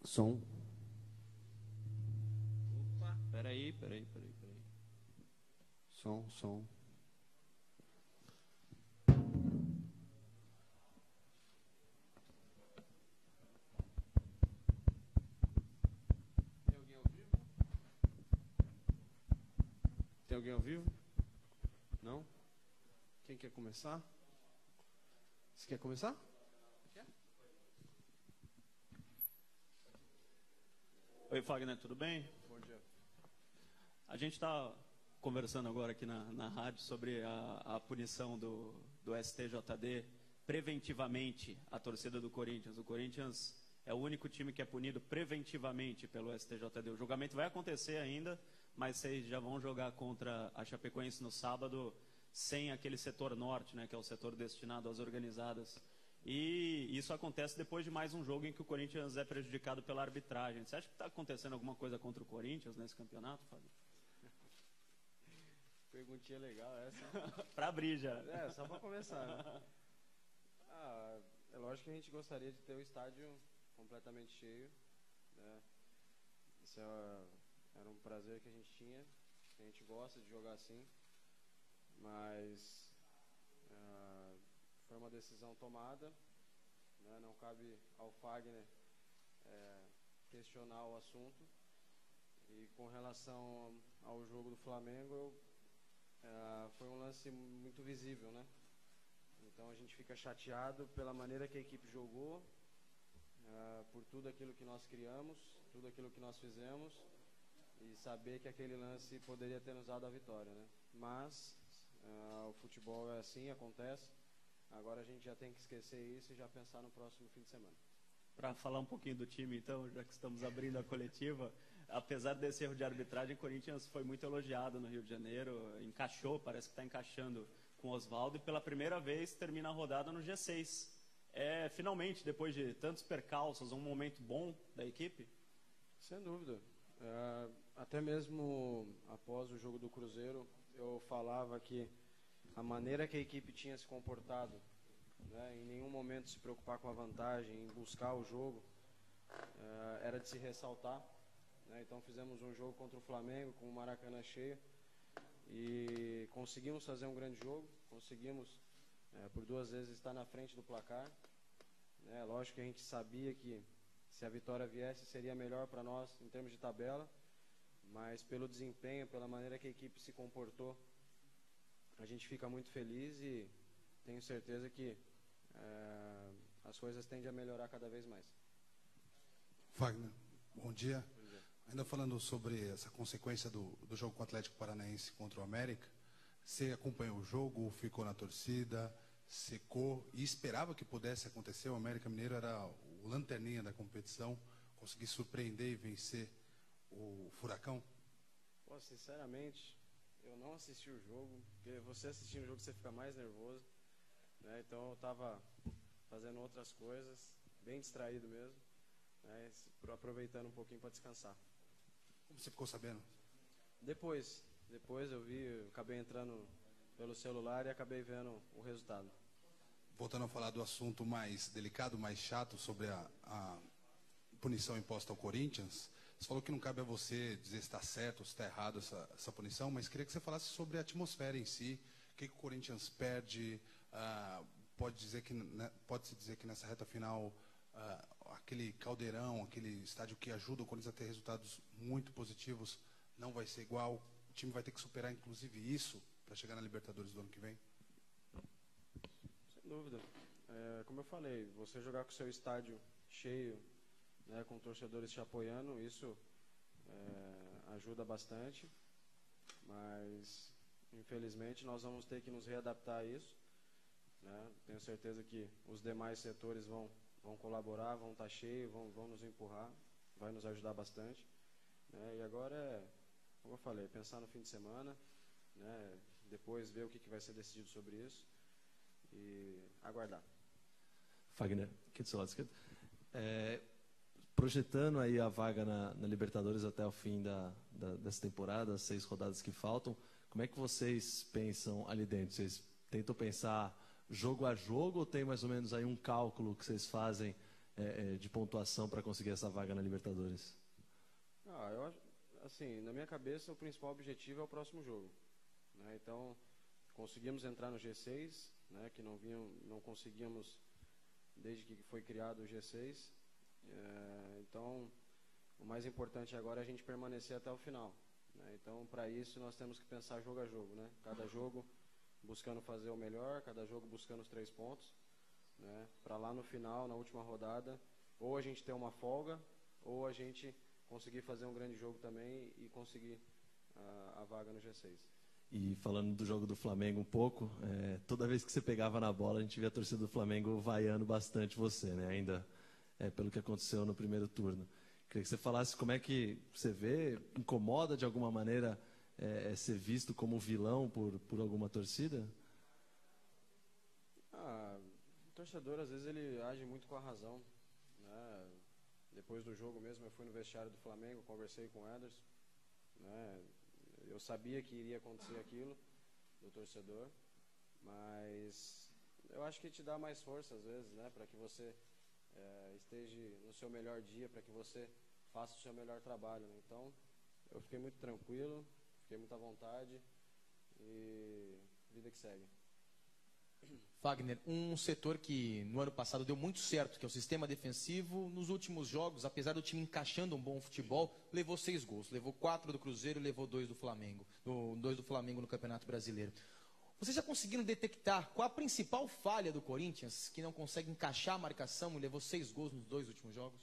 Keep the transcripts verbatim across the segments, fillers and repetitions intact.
Som. Opa, peraí, peraí, peraí, peraí. Som, som. Tem alguém ao vivo? Tem alguém ao vivo? Não? Quem quer começar? Você quer começar? Quer? Oi, Fagner, tudo bem? Bom dia. A gente está conversando agora aqui na, na rádio sobre a, a punição do, do S T J D preventivamente à torcida do Corinthians. O Corinthians é o único time que é punido preventivamente pelo S T J D. O julgamento vai acontecer ainda, mas vocês já vão jogar contra a Chapecoense no sábado sem aquele setor norte, né, que é o setor destinado às organizadas. E isso acontece depois de mais um jogo em que o Corinthians é prejudicado pela arbitragem. Você acha que está acontecendo alguma coisa contra o Corinthians nesse campeonato, Fábio? Perguntinha legal essa. Para abrir já. É, só para começar, né? Ah, é lógico que a gente gostaria de ter o estádio completamente cheio, né? Isso é, era um prazer que a gente tinha, que a gente gosta de jogar assim, mas ah, foi uma decisão tomada, né? Não cabe ao Fagner é, questionar o assunto. E com relação ao jogo do Flamengo, eu, é, foi um lance muito visível, né? Então a gente fica chateado pela maneira que a equipe jogou, é, por tudo aquilo que nós criamos, tudo aquilo que nós fizemos, e saber que aquele lance poderia ter nos dado a vitória, né? Mas é, o futebol é assim, acontece. Agora a gente já tem que esquecer isso e já pensar no próximo fim de semana. Para falar um pouquinho do time, então, já que estamos abrindo a coletiva, apesar desse erro de arbitragem, o Corinthians foi muito elogiado no Rio de Janeiro, encaixou, parece que está encaixando com o Oswaldo, e pela primeira vez termina a rodada no G seis. É, finalmente, depois de tantos percalços, um momento bom da equipe? Sem dúvida. É, até mesmo após o jogo do Cruzeiro, eu falava que a maneira que a equipe tinha se comportado, né, em nenhum momento se preocupar com a vantagem, em buscar o jogo, é, era de se ressaltar, né? Então fizemos um jogo contra o Flamengo com o Maracanã cheio e conseguimos fazer um grande jogo, conseguimos é, por duas vezes estar na frente do placar, né? Lógico que a gente sabia que se a vitória viesse seria melhor para nós em termos de tabela, mas pelo desempenho, pela maneira que a equipe se comportou, a gente fica muito feliz e tenho certeza que é, as coisas tendem a melhorar cada vez mais. Fagner, bom dia. Bom dia. Ainda falando sobre essa consequência do, do jogo com o Atlético Paranaense contra o América, você acompanhou o jogo, ficou na torcida, secou e esperava que pudesse acontecer? O América Mineiro era o lanterninha da competição, conseguir surpreender e vencer o Furacão? Pô, sinceramente, eu não assisti o jogo, porque você assistindo o jogo você fica mais nervoso, né? Então eu estava fazendo outras coisas, bem distraído mesmo, né? Aproveitando um pouquinho para descansar. Como você ficou sabendo? Depois, depois eu vi, eu acabei entrando pelo celular e acabei vendo o resultado. Voltando a falar do assunto mais delicado, mais chato, sobre a, a punição imposta ao Corinthians, você falou que não cabe a você dizer se está certo ou se está errado essa, essa punição, mas queria que você falasse sobre a atmosfera em si, o que, que o Corinthians perde, ah, pode dizer que, né, pode-se dizer que nessa reta final, ah, aquele caldeirão, aquele estádio que ajuda o Corinthians a ter resultados muito positivos, não vai ser igual, o time vai ter que superar inclusive isso para chegar na Libertadores do ano que vem? Sem dúvida. É, como eu falei, você jogar com o seu estádio cheio, né, com torcedores te apoiando, isso é, ajuda bastante, mas infelizmente nós vamos ter que nos readaptar a isso, né? Tenho certeza que os demais setores vão, vão colaborar, vão estar cheios, vão, vão nos empurrar, vai nos ajudar bastante, né? E agora é, como eu falei, pensar no fim de semana, né, depois ver o que, que vai ser decidido sobre isso e aguardar. Fagner, aqui do seu lado esquerdo. É, projetando aí a vaga na, na Libertadores até o fim da, da, dessa temporada, as seis rodadas que faltam, como é que vocês pensam ali dentro? Vocês tentam pensar jogo a jogo ou tem mais ou menos aí um cálculo que vocês fazem é, é, de pontuação para conseguir essa vaga na Libertadores? Ah, eu acho, assim, na minha cabeça o principal objetivo é o próximo jogo, né? Então, conseguimos entrar no G seis, né, que não vinham, não conseguíamos desde que foi criado o G seis. É, então, o mais importante agora é a gente permanecer até o final, né? Então, para isso nós temos que pensar jogo a jogo, né? Cada jogo buscando fazer o melhor, cada jogo buscando os três pontos, né? Para lá no final, na última rodada, ou a gente ter uma folga, ou a gente conseguir fazer um grande jogo também e conseguir a, a vaga no G seis. E falando do jogo do Flamengo um pouco, é, toda vez que você pegava na bola, a gente via a torcida do Flamengo vaiando bastante você, né? Ainda é, pelo que aconteceu no primeiro turno. Queria que você falasse como é que você vê, incomoda de alguma maneira é, ser visto como vilão por, por alguma torcida? Ah, o torcedor, às vezes, ele age muito com a razão, né? Depois do jogo mesmo, eu fui no vestiário do Flamengo, conversei com o Ederson, né? Eu sabia que iria acontecer aquilo do torcedor, mas eu acho que te dá mais força às vezes, né, para que você é, esteja no seu melhor dia, para que você faça o seu melhor trabalho, né? Então, eu fiquei muito tranquilo, fiquei muito à vontade e vida que segue. Fagner, um setor que no ano passado deu muito certo, que é o sistema defensivo, nos últimos jogos, apesar do time encaixando um bom futebol, levou seis gols, levou quatro do Cruzeiro e levou dois do Flamengo, no, dois do Flamengo no Campeonato Brasileiro. Vocês já conseguiram detectar qual a principal falha do Corinthians, que não consegue encaixar a marcação e levou seis gols nos dois últimos jogos?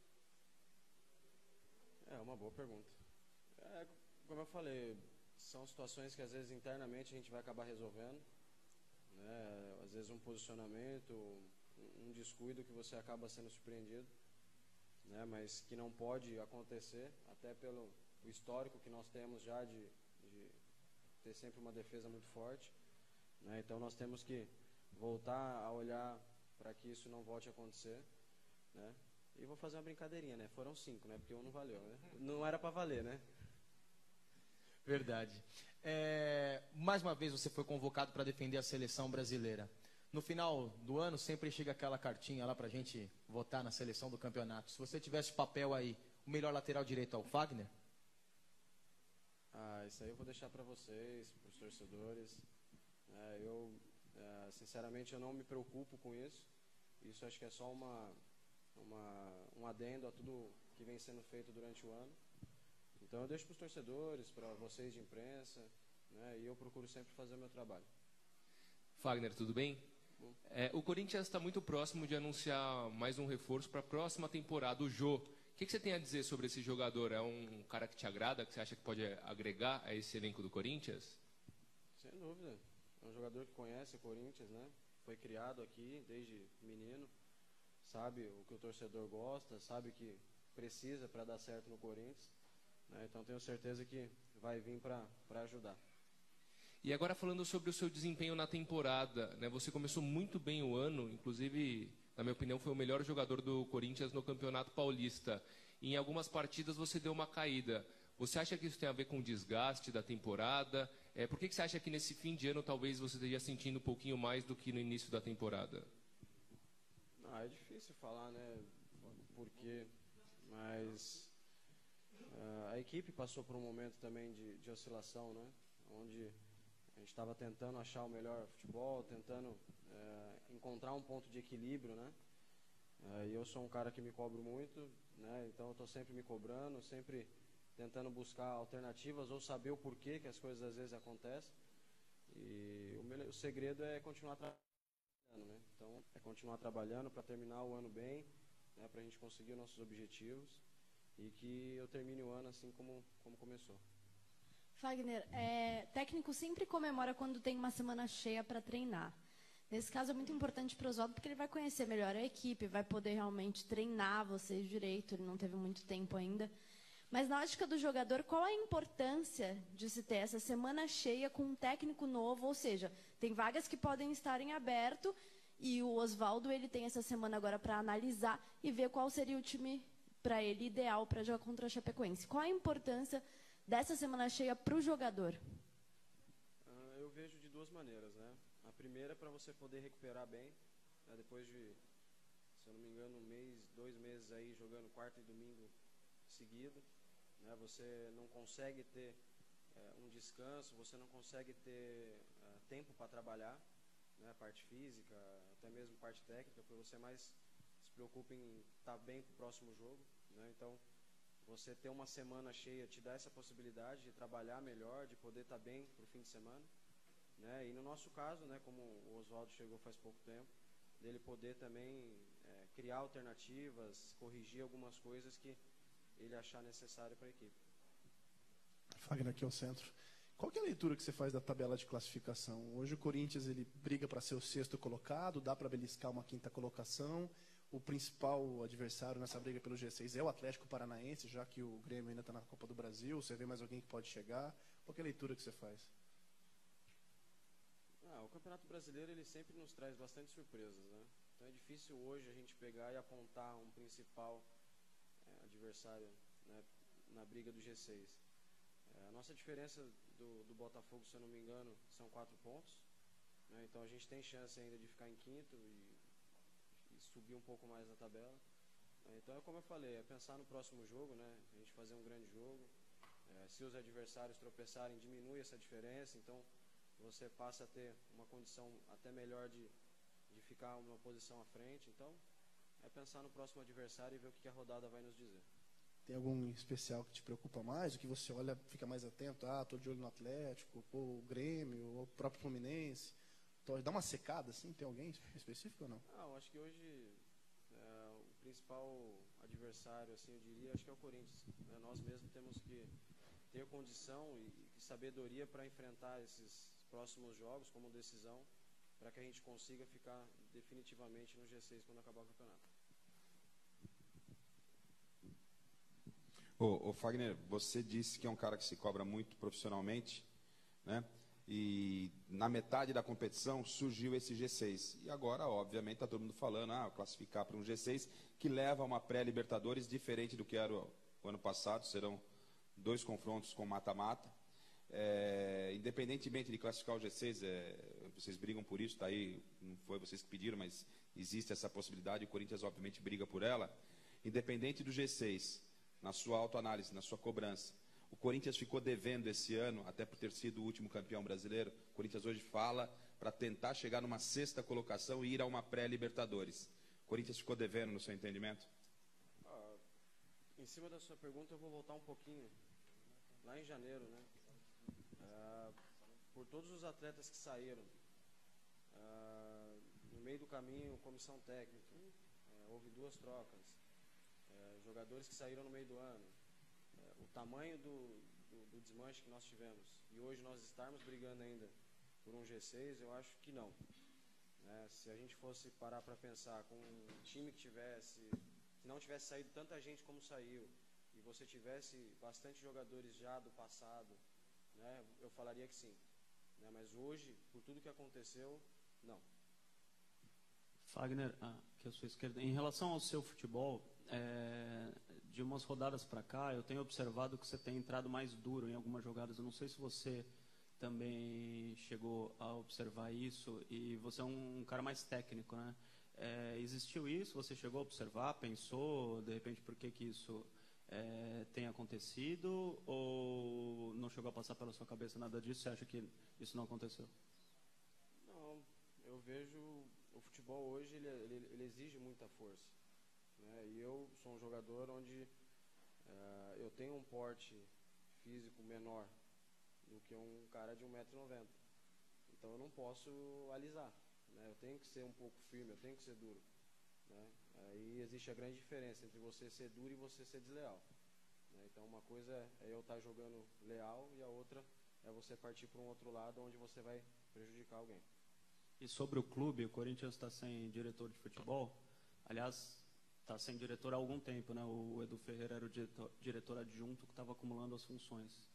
É uma boa pergunta. É, como eu falei, são situações que às vezes internamente a gente vai acabar resolvendo. Né? Às vezes um posicionamento, um descuido que você acaba sendo surpreendido, né? Mas que não pode acontecer, até pelo o histórico que nós temos já de, de ter sempre uma defesa muito forte, né? Então nós temos que voltar a olhar para que isso não volte a acontecer, né? E vou fazer uma brincadeirinha, né? Foram cinco, né? Porque um não valeu, né? Não era para valer, né? Verdade. É, mais uma vez você foi convocado para defender a seleção brasileira. No final do ano sempre chega aquela cartinha lá para a gente votar na seleção do campeonato. Se você tivesse papel aí, o melhor lateral direito é o Fagner? Ah, isso aí eu vou deixar para vocês, para os torcedores. É, eu, é, sinceramente, eu não me preocupo com isso. Isso acho que é só uma, uma, um adendo a tudo que vem sendo feito durante o ano. Então eu deixo para os torcedores, para vocês de imprensa, né, e eu procuro sempre fazer o meu trabalho. Fagner, tudo bem? É, o Corinthians está muito próximo de anunciar mais um reforço para a próxima temporada, o Jô. O que, que você tem a dizer sobre esse jogador? É um cara que te agrada, que você acha que pode agregar a esse elenco do Corinthians? Sem dúvida. É um jogador que conhece o Corinthians, né? Foi criado aqui desde menino, sabe o que o torcedor gosta, sabe o que precisa para dar certo no Corinthians. Então tenho certeza que vai vir para ajudar. E agora falando sobre o seu desempenho na temporada, né? Você começou muito bem o ano, inclusive, na minha opinião, foi o melhor jogador do Corinthians no Campeonato Paulista. E em algumas partidas você deu uma caída. Você acha que isso tem a ver com o desgaste da temporada? É, por que, que você acha que nesse fim de ano talvez você esteja sentindo um pouquinho mais do que no início da temporada? Ah, é difícil falar, né? Por quê? Mas... Uh, a equipe passou por um momento também de, de oscilação, né? Onde a gente estava tentando achar o melhor futebol, tentando uh, encontrar um ponto de equilíbrio, né? Uh, e eu sou um cara que me cobro muito, né? Então eu estou sempre me cobrando, sempre tentando buscar alternativas ou saber o porquê que as coisas às vezes acontecem. E o, meu, o segredo é continuar trabalhando, né? Então é continuar trabalhando para terminar o ano bem, né? Para a gente conseguir os nossos objetivos. E que eu termine o ano assim como, como começou. Fagner, é, técnico sempre comemora quando tem uma semana cheia para treinar. Nesse caso é muito importante para o Oswaldo porque ele vai conhecer melhor a equipe, vai poder realmente treinar vocês direito, ele não teve muito tempo ainda. Mas na ótica do jogador, qual a importância de se ter essa semana cheia com um técnico novo? Ou seja, tem vagas que podem estar em aberto e o Oswaldo ele tem essa semana agora para analisar e ver qual seria o time para ele ideal para jogar contra a Chapecoense. Qual a importância dessa semana cheia para o jogador? Uh, eu vejo de duas maneiras, né? A primeira é para você poder recuperar bem, né? Depois de se eu não me engano, um mês, dois meses aí jogando quarta e domingo seguido, né? Você não consegue ter é, um descanso, você não consegue ter é, tempo para trabalhar, né? Parte física, até mesmo parte técnica, porque você mais se preocupa em estar bem para o próximo jogo, né? Então, você ter uma semana cheia te dá essa possibilidade de trabalhar melhor, de poder estar bem para o fim de semana, né? E no nosso caso, né, como o Oswaldo chegou faz pouco tempo, dele poder também é, criar alternativas, corrigir algumas coisas que ele achar necessário para a equipe. Fagner, aqui ao centro. Qual que é a leitura que você faz da tabela de classificação? Hoje o Corinthians ele briga para ser o sexto colocado, dá para beliscar uma quinta colocação. O principal adversário nessa briga pelo G seis é o Atlético Paranaense, já que o Grêmio ainda está na Copa do Brasil. Você vê mais alguém que pode chegar? Qual que é a leitura que você faz? Ah, o Campeonato Brasileiro ele sempre nos traz bastante surpresas, né? Então é difícil hoje a gente pegar e apontar um principal é, adversário, né, na briga do G seis. É, a nossa diferença do, do Botafogo, se eu não me engano, são quatro pontos, né? Então a gente tem chance ainda de ficar em quinto e, e subir um pouco mais na tabela. Então é como eu falei, é pensar no próximo jogo, né? A gente fazer um grande jogo. É, se os adversários tropeçarem, diminui essa diferença, então você passa a ter uma condição até melhor de, de ficar uma posição à frente. Então, é pensar no próximo adversário e ver o que a rodada vai nos dizer. Tem algum especial que te preocupa mais? O que você olha, fica mais atento? Ah, estou de olho no Atlético, pô, o Grêmio, o próprio Fluminense. Então, dá uma secada, assim? Tem alguém específico ou não? Ah, eu acho que hoje é, o principal adversário, assim, eu diria, acho que é o Corinthians. Né? Nós mesmos temos que ter condição e, e sabedoria para enfrentar esses próximos jogos como decisão, para que a gente consiga ficar definitivamente no G seis quando acabar o campeonato. Ô, ô Fagner, você disse que é um cara que se cobra muito profissionalmente, né? E na metade da competição surgiu esse G seis. E agora, obviamente, está todo mundo falando, ah, classificar para um G seis que leva a uma pré-Libertadores diferente do que era o, o ano passado. Serão dois confrontos com mata-mata. É, independentemente de classificar o G seis, é, vocês brigam por isso, tá aí, não foi vocês que pediram, mas existe essa possibilidade, o Corinthians obviamente briga por ela. Independente do G seis, na sua autoanálise, na sua cobrança, o Corinthians ficou devendo esse ano, até por ter sido o último campeão brasileiro. O Corinthians hoje fala para tentar chegar numa sexta colocação e ir a uma pré-Libertadores. O Corinthians ficou devendo no seu entendimento? Ah, em cima da sua pergunta eu vou voltar um pouquinho, lá em janeiro, né? Ah, por todos os atletas que saíram, ah, no meio do caminho, comissão técnica, eh, houve duas trocas, eh, jogadores que saíram no meio do ano, eh, o tamanho do, do, do desmanche que nós tivemos, e hoje nós estarmos brigando ainda por um G seis, eu acho que não. Né? Se a gente fosse parar para pensar com um time que tivesse, que não tivesse saído tanta gente como saiu, e você tivesse bastante jogadores já do passado, né, eu falaria que sim, né, mas hoje, por tudo que aconteceu, não. Fagner, ah, que é a sua esquerda, em relação ao seu futebol, é, de umas rodadas para cá, eu tenho observado que você tem entrado mais duro em algumas jogadas. Eu não sei se você também chegou a observar isso, e você é um, um cara mais técnico, né? É, existiu isso? Você chegou a observar, pensou, de repente, por que que isso É, tem acontecido, ou não chegou a passar pela sua cabeça nada disso? Você acha que isso não aconteceu? Não, eu vejo o futebol hoje, ele, ele, ele exige muita força, né? E eu sou um jogador onde uh, eu tenho um porte físico menor do que um cara de um metro e noventa, então eu não posso alisar, né? Eu tenho que ser um pouco firme, eu tenho que ser duro, né? Aí existe a grande diferença entre você ser duro e você ser desleal, né? Então uma coisa é eu estar jogando leal e a outra é você partir para um outro lado onde você vai prejudicar alguém. E sobre o clube, o Corinthians está sem diretor de futebol. Aliás, está sem diretor há algum tempo, né? O Edu Ferreira era o diretor, diretor adjunto que estava acumulando as funções.